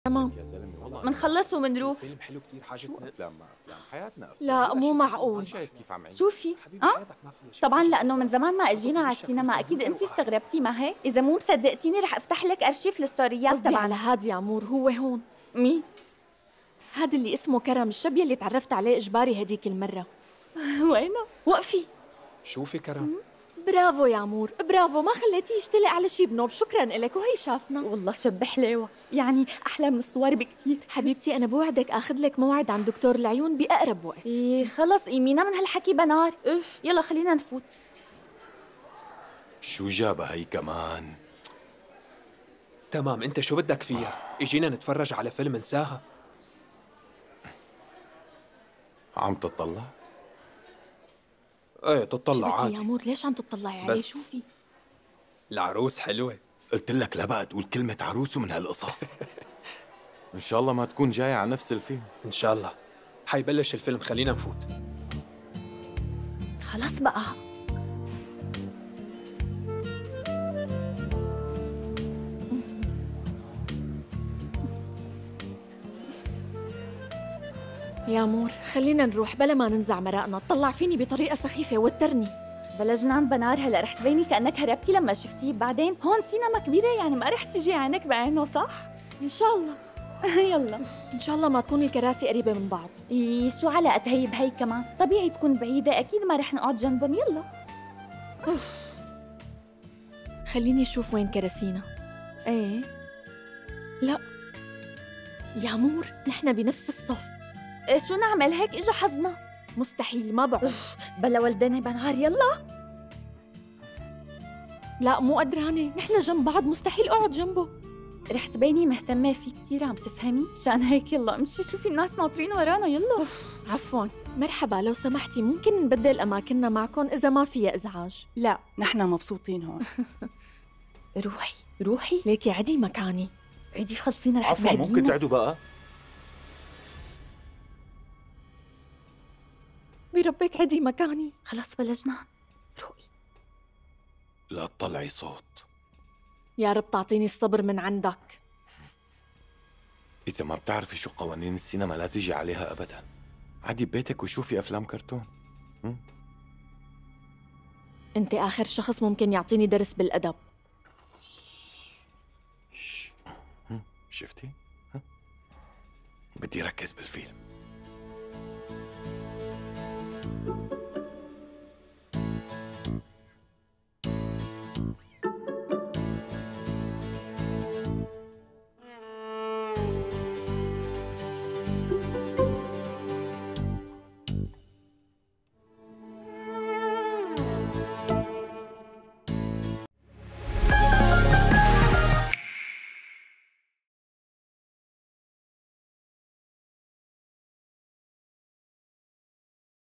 تمام. يا زلمه والله منخلص ومنروح. الفيلم حلو كثير، حاجتنا افلام ما افلام حياتنا افلام. لا مو معقول. شايف كيف عم عيش. شوفي حبيبي اه حياتك ما فيها شيء. طبعا لانه من زمان ما اجينا على السينما، اكيد انت استغربتي ما هيك؟ اذا مو مصدقتيني رح افتح لك ارشيف الستوريات قصدي على تبعنا. هاد يا عمور، هو هون. مين؟ هاد اللي اسمه كرم، الشاب اللي تعرفت عليه اجباري هديك المره. وينه؟ وقفي. شوفي كرم، برافو يا عمور، برافو، ما خليتيه يشتلق على شي بنوب. شكرا لك، وهي شافنا. والله شب حلاوه، يعني احلى من الصور بكتير. حبيبتي انا بوعدك اخذ لك موعد عند دكتور العيون باقرب وقت. إيه خلص ايمينا من هالحكي بنار. اف يلا خلينا نفوت. شو جابها هي كمان؟ تمام. انت شو بدك فيها؟ اجينا نتفرج على فيلم انساها. عم تطلع؟ ايه تطلع شبكي عادي. يا عمور، ليش عم تطلعي عليه؟ بس شوفي. العروس حلوة. قلت لك لا بقى تقول كلمة عروس ومن هالقصص. ان شاء الله ما تكون جاية على نفس الفيلم. ان شاء الله. حيبلش الفيلم، خلينا نفوت. خلص بقى. يا عمور خلينا نروح بلا ما ننزع مرقنا. تطلع فيني بطريقه سخيفه، وترني. بلا جنان بنار، هلا رح تبيني كأنك هربتي لما شفتيه. بعدين هون سينما كبيرة، يعني ما رح تجي عينك بعينه، صح؟ ان شاء الله. يلا ان شاء الله ما تكون الكراسي قريبه من بعض. إيه شو علاقة هي بهي كمان؟ طبيعي تكون بعيدة، أكيد ما رح نقعد جنبهم. يلا خليني اشوف وين كراسينا. ايه لا يا عمور، نحن بنفس الصف. إيه شو نعمل؟ هيك إجا حظنا. مستحيل، ما بقعد. بلا ولداني بنهار. يلا لا مو قدرانه، نحن جنب بعض، مستحيل اقعد جنبه. رح تبيني مهتمة فيه كتير، عم تفهمي؟ مشان هيك يلا امشي، شوفي الناس ناطرين ورانا. يلا عفوا، مرحبا، لو سمحتي ممكن نبدل اماكننا معكم اذا ما فيها ازعاج؟ لا نحن مبسوطين هون. روحي روحي، ليكي عدي مكاني. عيدي خلصينا رح عفوا ممكن تبهدلينا. تعدوا بقى؟ بربك عدي مكاني. خلص بلا جنان، روقي. لا تطلعي صوت. يا رب تعطيني الصبر من عندك. إذا ما بتعرفي شو قوانين السينما لا تجي عليها أبداً. عادي ببيتك وشوفي أفلام كرتون. انت اخر شخص ممكن يعطيني درس بالادب. شفتي؟ بدي ركز بالفيلم.